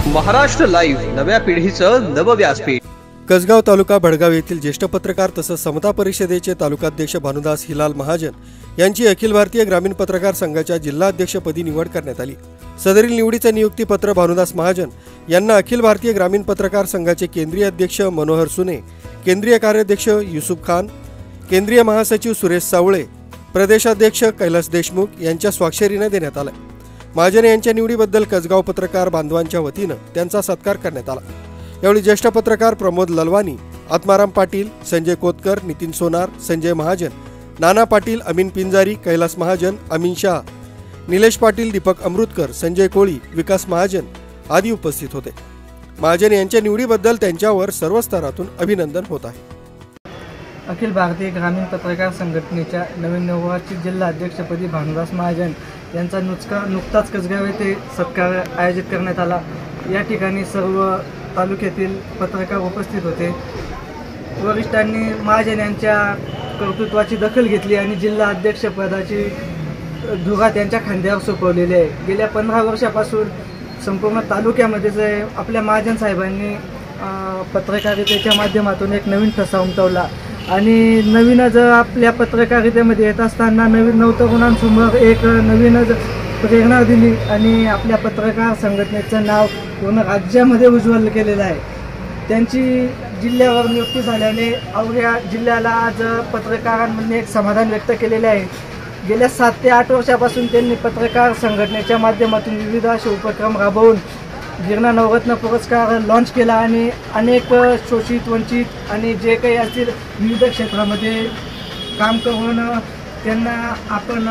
Maharashtra live, नव्या पिढीचं नव व्यासपीठ। कसगाव तालुका भडगाव येथील ज्येष्ठ पत्रकार तसंच समता परिषदेचे तालुकाध्यक्ष भानुदास हिलाल महाजन यांची अखिल भारतीय ग्रामीण पत्रकार संघाच्या जिल्हाध्यक्षपदी निवड करण्यात आली। सदरील निवडीचे नियुक्तीपत्र भानुदास महाजन यांना अखिल भारतीय ग्रामीण पत्रकार संघाचे केंद्रीय अध्यक्ष मनोहर सुने, केंद्रीय कार्याध्यक्ष युसुफ खान, केंद्रीय महासचिव सुरेश सावळे, प्रदेशाध्यक्ष कैलास देशमुख यांच्या स्वाक्षरीने देण्यात आले। महाजन यांच्या निवडीबद्दल कसगाव पत्रकार बांधवांच्या वतीने त्यांचा सत्कार करण्यात आला। यावेळी ज्येष्ठ पत्रकार प्रमोद ललवानी, आत्माराम पाटील, संजय कोतकर, नितीन सोनार, संजय महाजन, नाना पाटील, अमीन पिंजारी, कैलास महाजन, अमीन शाह, निलेश पाटील, दीपक अमृतकर, संजय कोळी, विकास महाजन आदी उपस्थित होते। महाजन यांच्या निवडीबद्दल त्यांच्यावर सर्व स्तरातून अभिनंदन होत आहे। अखिल भारतीय ग्रामीण पत्रकार संघटनेच्या नवीन निवडणुकीच्या जिल्हा अध्यक्षपदी भानुदास महाजन यांचा नुकताच कसगाव येथे सत्कार आयोजित करण्यात आला। या ठिकाणी सर्व तालुक्यातील पत्रकार उपस्थित होते। वरिष्ठांनी महाजन यांच्या कर्तृत्वाची दखल घेतली आणि जिल्हा अध्यक्षपदाची धुरा त्यांच्या खांद्यावर सोपवलेली आहे। गेल्या 15 वर्षापासून संपूर्ण तालुक्यामध्ये जे आपल्या महाजन साहेबांनी पत्रकारितेच्या माध्यमातून एक नवीन ठसा उमटवला आणि नवीनच आपल्या पत्रकारितेमध्ये येत असताना नवतरुणांसमोर एक नवीनच प्रेरणा दिली आणि आपल्या पत्रकार संघटनेचं नाव पूर्ण राज्यामध्ये उज्ज्वल केलेलं आहे। त्यांची जिल्ह्यावर नियुक्ती झाल्याने अवघ्या जिल्ह्याला आज पत्रकारांमध्ये एक समाधान व्यक्त केलेले आहे। गेल्या 7 ते 8 वर्षापासून त्यांनी पत्रकार संघटनेच्या माध्यमातून विविध असे उपक्रम राबवून गिरणा नवरत्न पुरस्कार लॉन्च केला आणि अनेक शोषित, वंचित आणि जे काही असतील विविध क्षेत्रामध्ये काम करून त्यांना आपण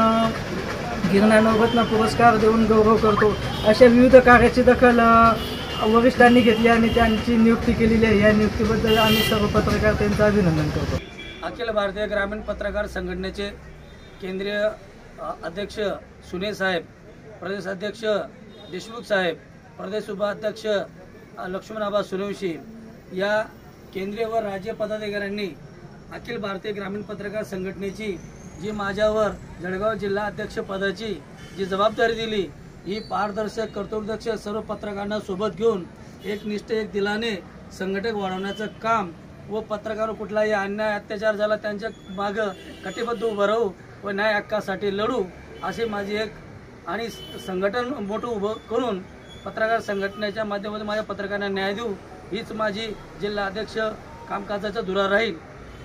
गिरणा नवरत्न पुरस्कार देऊन गौरव करतो। अशा विविध कार्याची दखल वरिष्ठांनी घेतली आणि त्यांची नियुक्ती केलेली आहे। या नियुक्तीबद्दल आम्ही सर्व पत्रकार त्यांचं अभिनंदन करतो। अखिल भारतीय ग्रामीण पत्रकार संघटनेचे केंद्रीय अध्यक्ष सुने साहेब, प्रदेशाध्यक्ष देशमुख साहेब, प्रदेश उपाध्यक्ष लक्ष्मणाबा सूर्यवंशी या केंद्रीय व राज्य पदाधिकाऱ्यांनी अखिल भारतीय ग्रामीण पत्रकार संघटनेची जी माझ्यावर जळगाव जिल्हा अध्यक्ष पदाची जी जबाबदारी दिली, ही पारदर्शक, कर्तव्यदक्ष सर्व पत्रकारांना सोबत घेऊन एक निष्ठ, एक दिलाने संघटक वाढवण्याचं काम व पत्रकार कुठलाही अन्याय अत्याचार झाला त्यांच्या मागं कटिबद्ध उभं राहू व न्याय हक्कासाठी लढू अशी माझी एक आणि संघटन मोठं उभं करून पत्रकार संघटनेच्या माध्यमातून माझ्या पत्रकारांना न्याय देऊ हीच माझी जिल्हा अध्यक्ष कामकाजाचा धुरा राहील।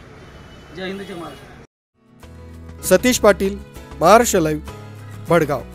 जय हिंद, जय महाराष्ट्र। सतीश पाटील, महाराष्ट्र लाईव्ह, भडगाव।